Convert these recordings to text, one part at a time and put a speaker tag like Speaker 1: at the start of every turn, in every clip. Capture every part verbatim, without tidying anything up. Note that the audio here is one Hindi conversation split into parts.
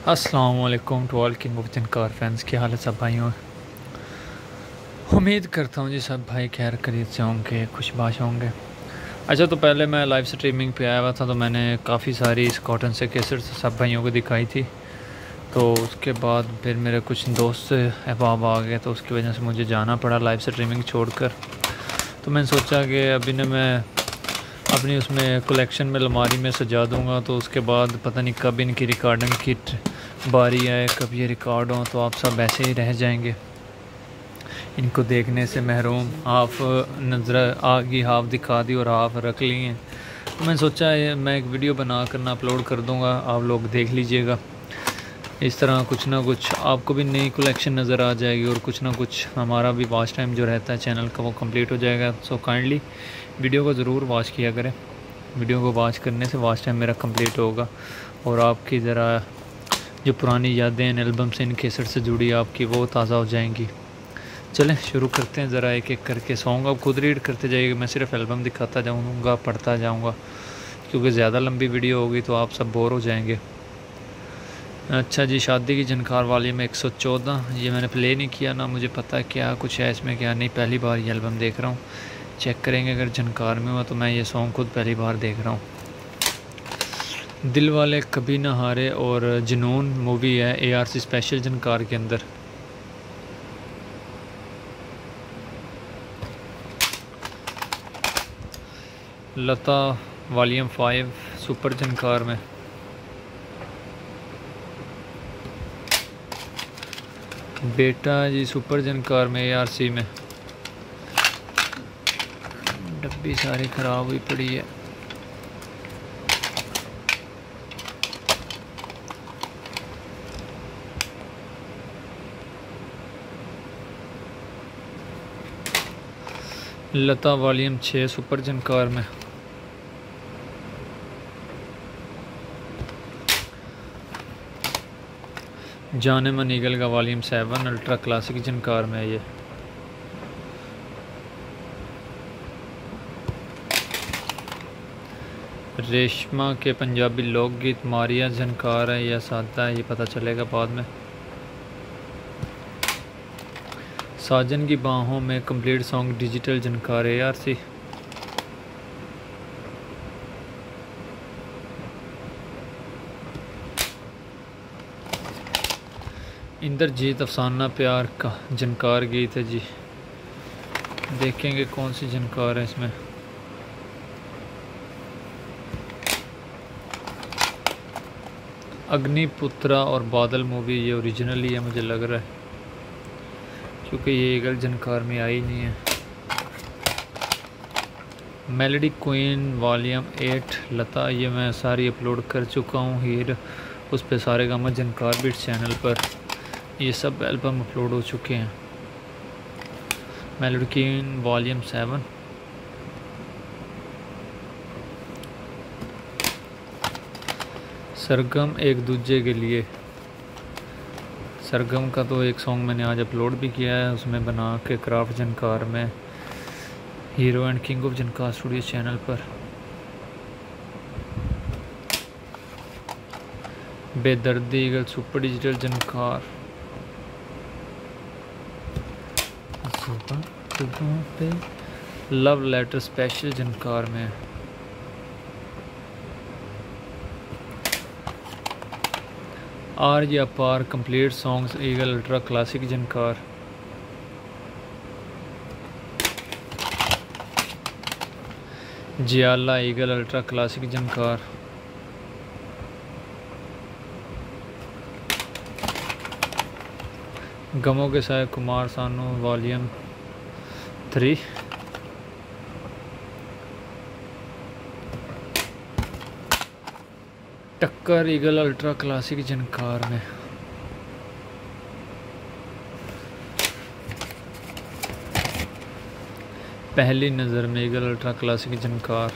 Speaker 1: अस्सलाम वालेकुम to all king of Jhankar fans. क्या हाल है सब भाइयों? उम्मीद करता हूँ जी सब भाई खैर खरीद से होंगे, खुशबाश होंगे। अच्छा, तो पहले मैं लाइव स्ट्रीमिंग पे आया हुआ था तो मैंने काफ़ी सारी इस कॉटन से केसर से सब भाइयों को दिखाई थी। तो उसके बाद फिर मेरे कुछ दोस्त अहबाब आ गए तो उसकी वजह से मुझे जाना पड़ा लाइव स्ट्रीमिंग छोड़कर। तो मैंने सोचा कि अभी ना मैं अपनी उसमें कलेक्शन में अलमारी में सजा दूँगा, तो उसके बाद पता नहीं कब इनकी रिकॉर्डिंग की बारी आए, कब ये रिकॉर्ड हो, तो आप सब ऐसे ही रह जाएंगे इनको देखने से महरूम। हाफ नज़र आ गई, हाफ दिखा दी और हाफ रख ली हैं। तो मैंने सोचा है मैं एक वीडियो बना कर ना अपलोड कर दूँगा, आप लोग देख लीजिएगा। इस तरह कुछ ना कुछ आपको भी नई कलेक्शन नज़र आ जाएगी और कुछ ना कुछ हमारा भी वॉच टाइम जो रहता है चैनल का वो कंप्लीट हो जाएगा। सो काइंडली वीडियो को ज़रूर वॉच किया करें। वीडियो को वॉच करने से वॉच टाइम मेरा कंप्लीट होगा और आपकी ज़रा जो पुरानी यादें इन एल्बम से, इन केसर से जुड़ी आपकी, वो ताज़ा हो जाएंगी। चलें शुरू करते हैं ज़रा एक एक करके। सॉन्ग आप खुद रीड करते जाइएगा, मैं सिर्फ एल्बम दिखाता जाऊँगा, पढ़ता जाऊँगा, क्योंकि ज़्यादा लंबी वीडियो होगी तो आप सब बोर हो जाएंगे। अच्छा जी, शादी की झनकार वाली में एक सौ चौदह, ये मैंने प्ले नहीं किया ना, मुझे पता है क्या कुछ है इसमें क्या नहीं। पहली बार ये एल्बम देख रहा हूँ, चेक करेंगे अगर झनकार में हुआ तो मैं ये सॉन्ग खुद पहली बार देख रहा हूँ। दिल वाले कभी ना हारे और जुनून मूवी है ए आर सी स्पेशल झनकार के अंदर। Lata volume five super Jhankar में। बेटा जी सुपर झनकार में ए आर सी में। डब्बी सारी ख़राब हुई पड़ी है। लता वॉल्यूम छः सुपर झनकार में। जाने मन ईगल का volume seven ultra classic Jhankar में। ये रेशमा के पंजाबी लोकगीत मारिया झनकार है या सादा है, ये पता चलेगा बाद में। साजन की बाहों में complete song digital Jhankar A R C. Indrajeet अफसाना प्यार का झनकार गीत है जी, देखेंगे कौन सी झनकार है इसमें। अग्निपुत्रा और बादल मूवी ये ओरिजिनली है मुझे लग रहा है, क्योंकि ये ईगल झनकार में आई नहीं है। Melody queen volume eight Lata, ये मैं सारी अपलोड कर चुका हूँ। हीर उस पे सारे गामा झनकार बीट चैनल पर ये सब एल्बम अपलोड हो चुके हैं। Melody queen volume seven. सरगम एक दूजे के लिए। सरगम का तो एक सॉन्ग मैंने आज अपलोड भी किया है, उसमें बना के क्राफ्ट झनकार में hero and king of Jhankar studio channel पर। बेदर्दी ईगल सुपर डिजिटल झनकार। पे लव लेटर स्पेशल झनकार में। आर या पार complete songs Eagle ultra classic Jhankar. Jiyala Eagle ultra classic Jhankar. गमों के साथ Kumar Sanu volume three. Takkar Eagle ultra classic Jhankar में। पहली नज़र में ईगल अल्ट्रा क्लासिक झनकार।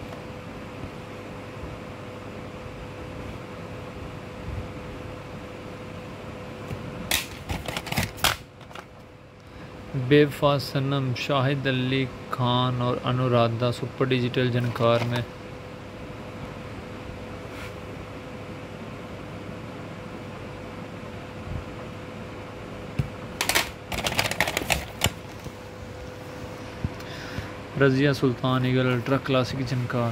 Speaker 1: बेवफा सनम शाहिद अली खान और अनुराधा सुपर डिजिटल झनकार में। Razia Sultan Eagle ultra classic Jhankar.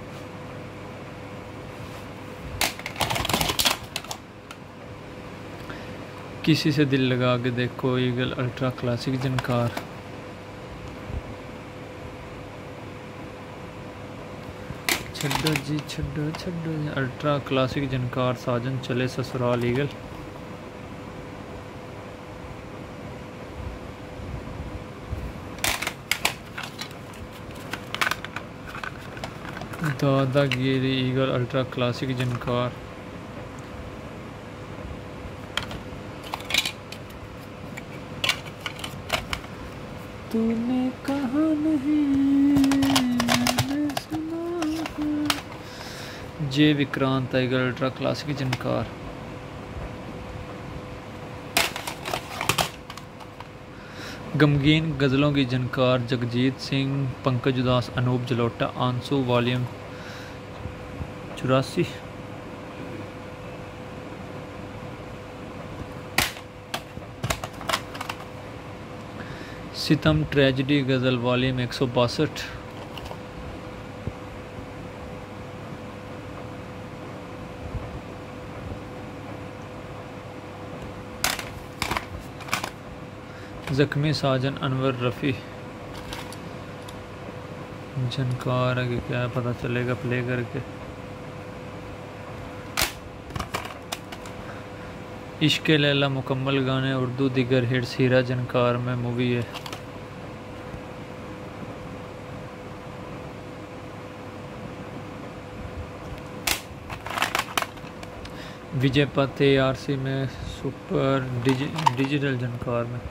Speaker 1: किसी से दिल लगा के देखो ईगल अल्ट्रा क्लासिक जनकार। छड्डो जी छड्डो छड्डो अल्ट्रा क्लासिक जनकार। साजन चले ससुराल ईगल। दादागिरी ईगल अल्ट्रा क्लासिक जनकार। तूने कहा नहीं मैंने सुना। J Vikrant Eagle ultra classic Jhankar. गमगीन गज़लों की जनकार जगजीत सिंह पंकज उदास अनूप जलोटा आंसू वॉल्यूम चौरासी। सितम ट्रेजिडी गज़ल वॉल्यूम एक सौ बासठ। ज़ख्मी साजन अनवर रफ़ी जनकार है कि क्या पता चलेगा प्ले करके। इश्क लैला मुकम्मल गाने उर्दू दिगर हिट्स हीरा जनकार में मूवी है। विजय पथ ए आर सी में सुपर डिजि, डिजिटल जनकार में।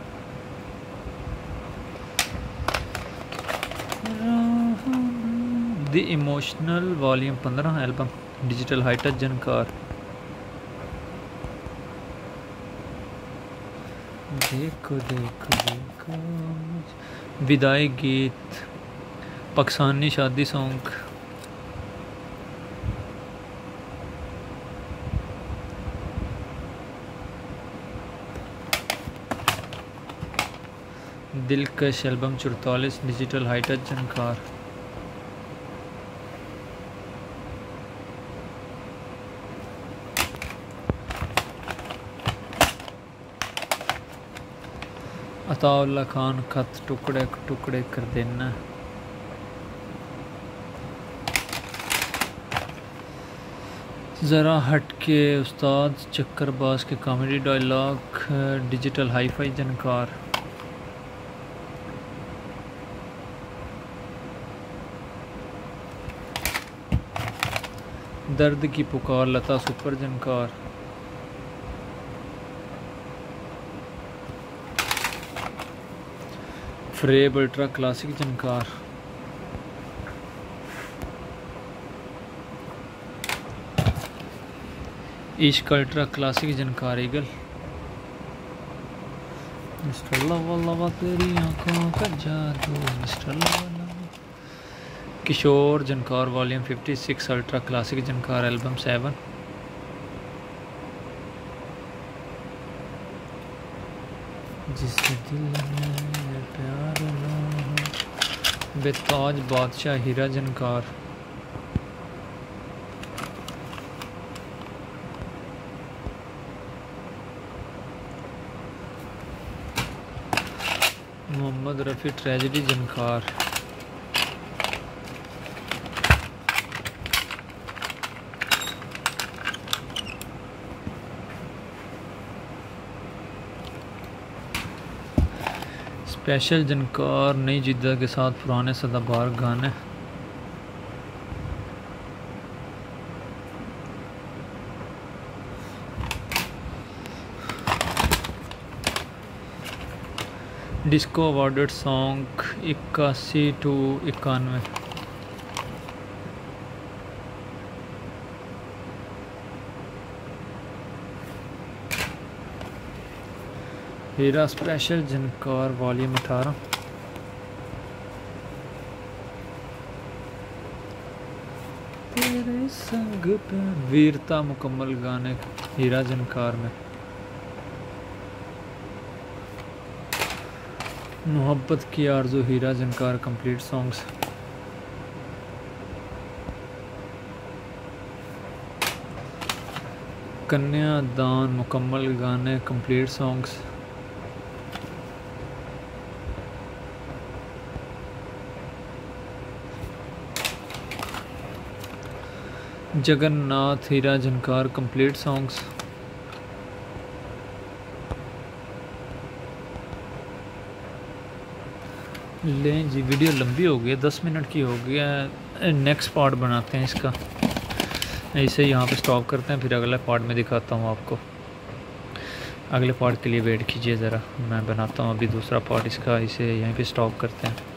Speaker 1: द इमोशनल वॉल्यूम पंद्रह एल्बम डिजिटल हाईटच जनकार। देखो देखो देखो विदाई गीत पाकिस्तानी शादी सॉन्ग। दिलकश एल्बम चौतालीस डिजिटल हाईटच जनकार। अताउल्ला खान खत टुकड़े टुकड़े कर देना। ज़रा हट के उस्ताद चक्करबाज के comedy dialogue digital hifi Jhankar. दर्द की पुकार लता सुपर जनकार। फ्रेब अल्ट्रा क्लासिक जनकार। इश्क ultra classic Jhankar Eagle. Mister lover lover तेरी आंखों का जादू mister lover lover. Kishore Jhankar volume fifty six ultra classic Jhankar album seven. जिससे दिल में प्यार ना बेताज बादशाह हीरा जनकार। मोहम्मद रफ़ी ट्रेजिडी जनकार। स्पेशल जनकार नई जिद्दा के साथ पुराने सदाबहार गाने। डिस्को अवार्डेड सॉन्ग इक्यासी टू इक्यानवे। हीरा स्पेशल जनकार वॉल्यूम अठारह। तेरे संग पे वीरता मुकम्मल गाने हीरा जनकार में। मोहब्बत की आरज़ू हीरा झनकार कंप्लीट सॉन्ग्स। कन्या दान मुकम्मल गाने complete songs. Jagannath Heera Jhankar complete songs. लें जी, वीडियो लंबी हो गई है, दस मिनट की हो गई है। नेक्स्ट पार्ट बनाते हैं इसका, ऐसे ही यहाँ पे स्टॉप करते हैं, फिर अगले पार्ट में दिखाता हूँ आपको। अगले पार्ट के लिए वेट कीजिए ज़रा, मैं बनाता हूँ अभी दूसरा पार्ट इसका, इसे यहीं पे स्टॉप करते हैं।